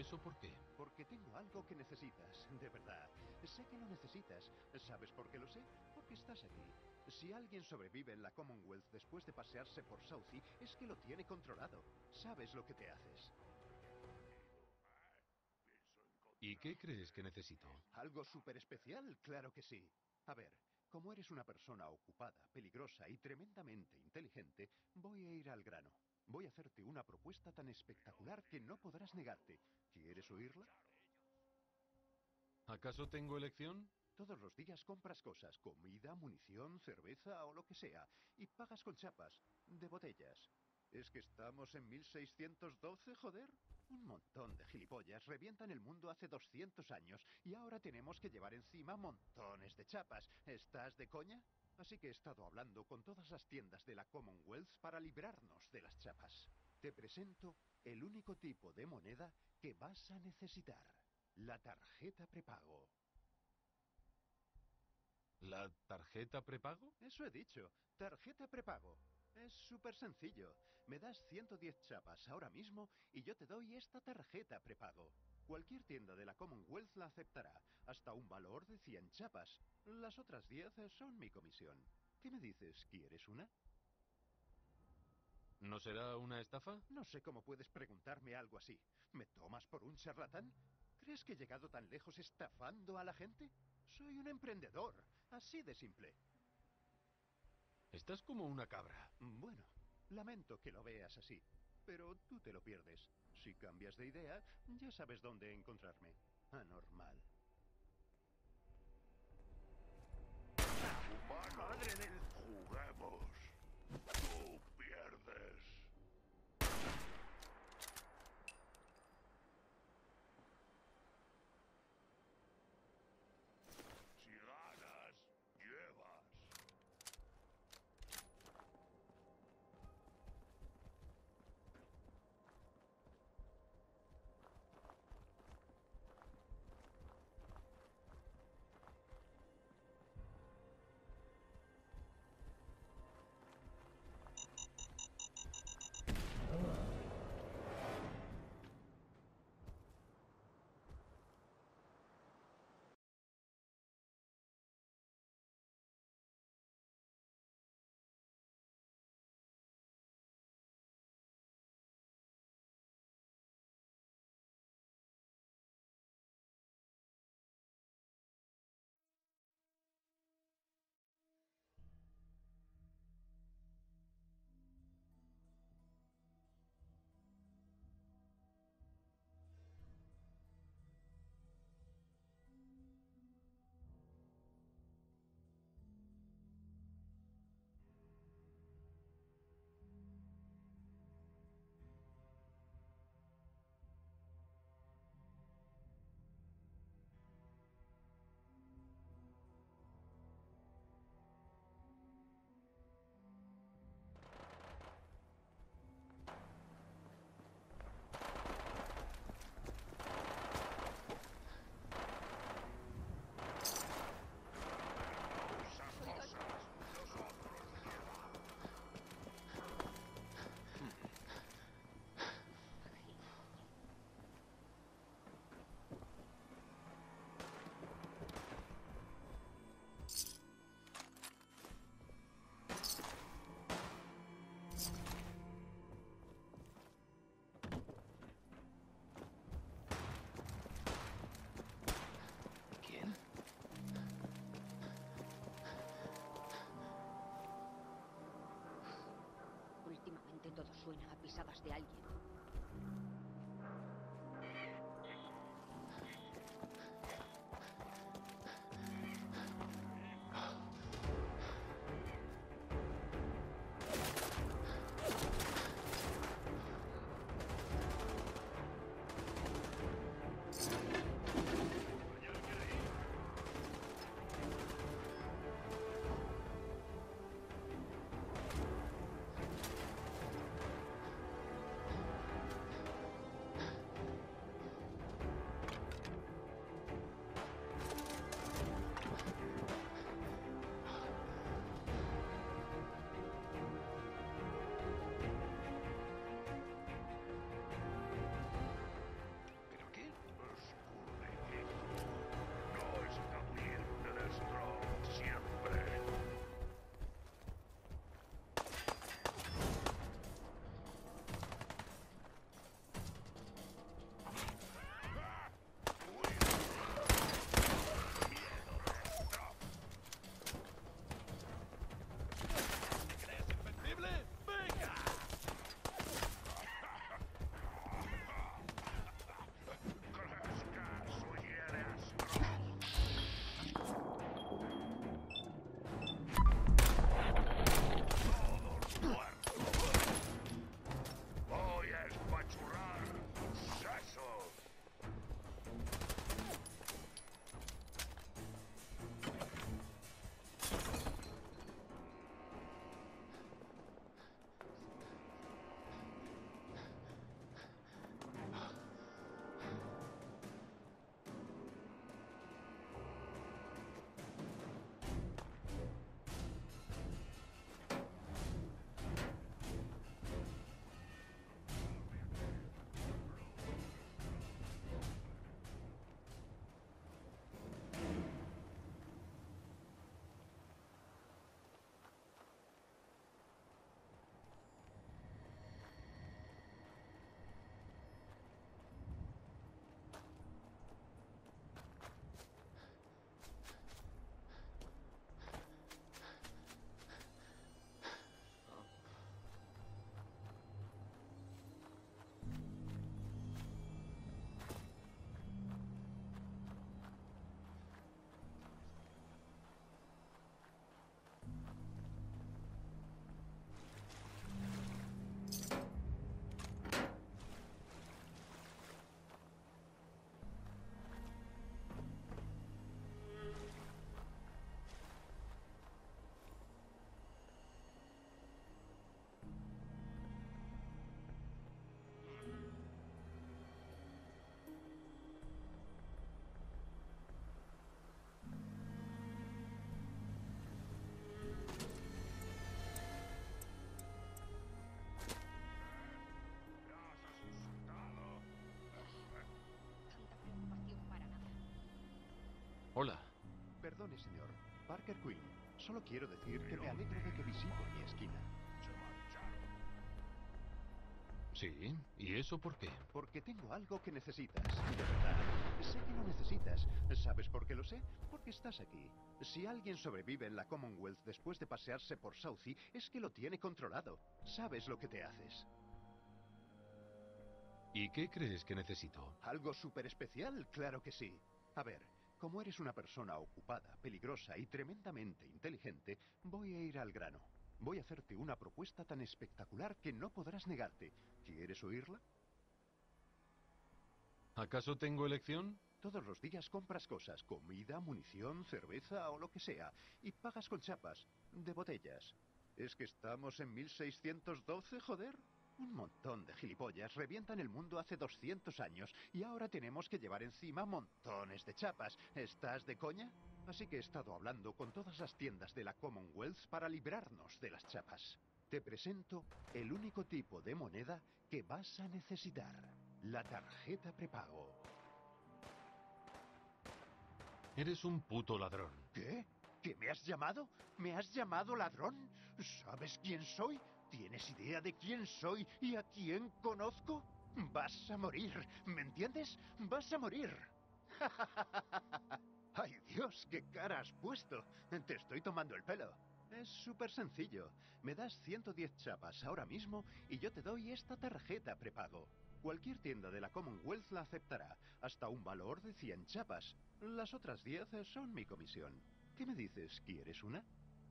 ¿eso por qué? Porque tengo algo que necesitas, de verdad. Sé que lo necesitas. ¿Sabes por qué lo sé? Porque estás aquí. Si alguien sobrevive en la Commonwealth después de pasearse por Southie, es que lo tiene controlado. Sabes lo que te haces. ¿Y qué crees que necesito? ¿Algo súper especial? Claro que sí. A ver, como eres una persona ocupada, peligrosa y tremendamente inteligente, voy a ir al grano. Voy a hacerte una propuesta tan espectacular que no podrás negarte. ¿Quieres oírla? ¿Acaso tengo elección? Todos los días compras cosas, comida, munición, cerveza o lo que sea, y pagas con chapas, de botellas. ¿Es que estamos en 1612, joder? Un montón de gilipollas revientan el mundo hace 200 años y ahora tenemos que llevar encima montones de chapas. ¿Estás de coña? Así que he estado hablando con todas las tiendas de la Commonwealth para librarnos de las chapas. Te presento el único tipo de moneda que vas a necesitar. La tarjeta prepago. ¿La tarjeta prepago? Eso he dicho, tarjeta prepago. Es súper sencillo. Me das 110 chapas ahora mismo y yo te doy esta tarjeta prepago. Cualquier tienda de la Commonwealth la aceptará, hasta un valor de 100 chapas. Las otras 10 son mi comisión. ¿Qué me dices? ¿Quieres una? ¿No será una estafa? No sé cómo puedes preguntarme algo así. ¿Me tomas por un charlatán? ¿Crees que he llegado tan lejos estafando a la gente? Soy un emprendedor, así de simple. Estás como una cabra. Bueno, lamento que lo veas así, pero tú te lo pierdes. Si cambias de idea, ya sabes dónde encontrarme. Anormal. ¡Madre del... Juguemos. Tú pierdes. Si ganas, llevas. Esas cosas nosotros llevamos. ¿Quién? Últimamente todo suena a pisadas de alguien. ¿Hay alguien ahí? Hola. Perdone, señor. Parker Quinn. Solo quiero decir que me alegro de que visite mi esquina. Se marcharon. Sí, ¿y eso por qué? Porque tengo algo que necesitas. De verdad. Sé que lo necesitas. ¿Sabes por qué lo sé? Porque estás aquí. Si alguien sobrevive en la Commonwealth después de pasearse por Southie, es que lo tiene controlado. Sabes lo que te haces. ¿Y qué crees que necesito? ¿Algo súper especial? Claro que sí. A ver, como eres una persona ocupada, peligrosa y tremendamente inteligente, voy a ir al grano. Voy a hacerte una propuesta tan espectacular que no podrás negarte. ¿Quieres oírla? ¿Acaso tengo elección? Todos los días compras cosas, comida, munición, cerveza o lo que sea, y pagas con chapas, de botellas. ¿Es que estamos en 1612, joder? Un montón de gilipollas revientan el mundo hace 200 años y ahora tenemos que llevar encima montones de chapas. ¿Estás de coña? Así que he estado hablando con todas las tiendas de la Commonwealth para librarnos de las chapas. Te presento el único tipo de moneda que vas a necesitar. La tarjeta prepago. Eres un puto ladrón. ¿Qué? ¿Qué me has llamado? ¿Me has llamado ladrón? ¿Sabes quién soy? ¿Tienes idea de quién soy y a quién conozco? Vas a morir, ¿me entiendes? Vas a morir. ¡Ay, Dios! ¡Qué cara has puesto! Te estoy tomando el pelo. Es súper sencillo. Me das 110 chapas ahora mismo y yo te doy esta tarjeta prepago. Cualquier tienda de la Commonwealth la aceptará, hasta un valor de 100 chapas. Las otras 10 son mi comisión. ¿Qué me dices? ¿Quieres una?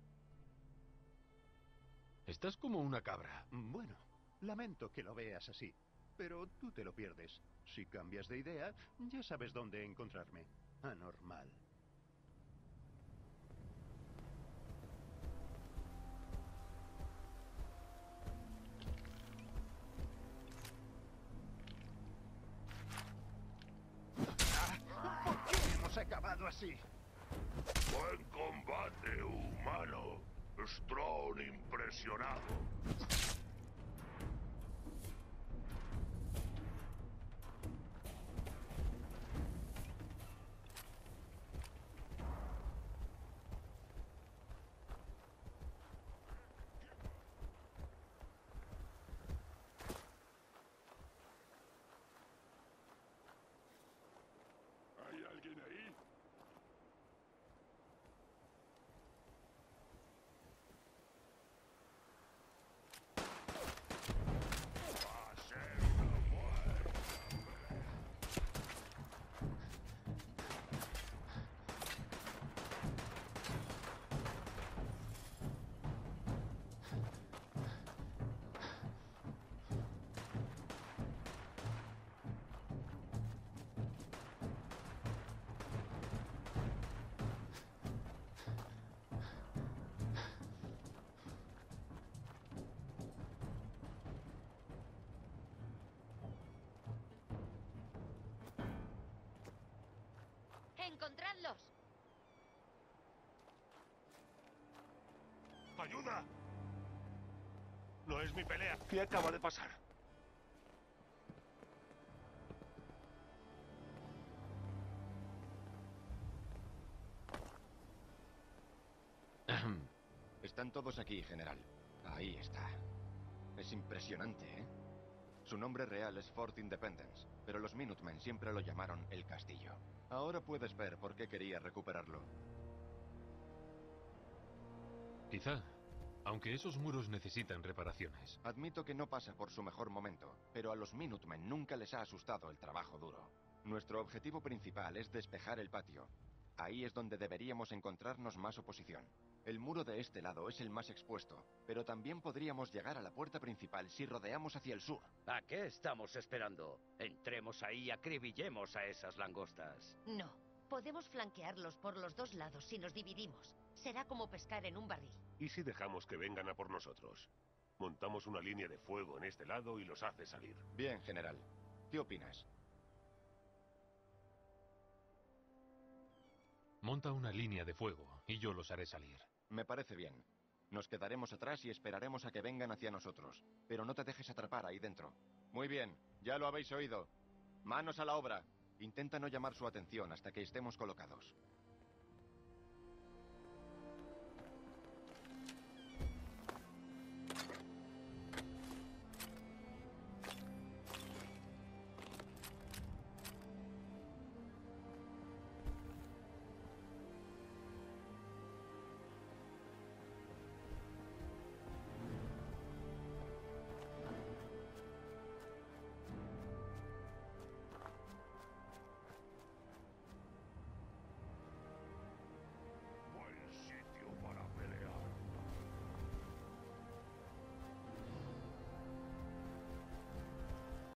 Estás como una cabra. Bueno, lamento que lo veas así, pero tú te lo pierdes. Si cambias de idea, ya sabes dónde encontrarme. Anormal. ¿Por qué hemos acabado así? Buen combate, humano. Strong impresionado. ¿Hay alguien ahí? Va a ser una muerte. ¡Encontradlos! ¡Ayuda! No es mi pelea. ¿Qué acaba de pasar? Están todos aquí, general. Ahí está. Es impresionante, ¿eh? Su nombre real es Fort Independence, pero los Minutemen siempre lo llamaron El Castillo. Ahora puedes ver por qué quería recuperarlo. Quizá, aunque esos muros necesitan reparaciones. Admito que no pasa por su mejor momento, pero a los Minutemen nunca les ha asustado el trabajo duro. Nuestro objetivo principal es despejar el patio. Ahí es donde deberíamos encontrarnos más oposición. El muro de este lado es el más expuesto, pero también podríamos llegar a la puerta principal si rodeamos hacia el sur. ¿A qué estamos esperando? Entremos ahí y acribillemos a esas langostas. No. Podemos flanquearlos por los dos lados si nos dividimos. Será como pescar en un barril. ¿Y si dejamos que vengan a por nosotros? Montamos una línea de fuego en este lado y los hace salir. Bien, general. ¿Qué opinas? Monta una línea de fuego y yo los haré salir. Me parece bien. Nos quedaremos atrás y esperaremos a que vengan hacia nosotros. Pero no te dejes atrapar ahí dentro. Muy bien, ya lo habéis oído. Manos a la obra. Intenta no llamar su atención hasta que estemos colocados.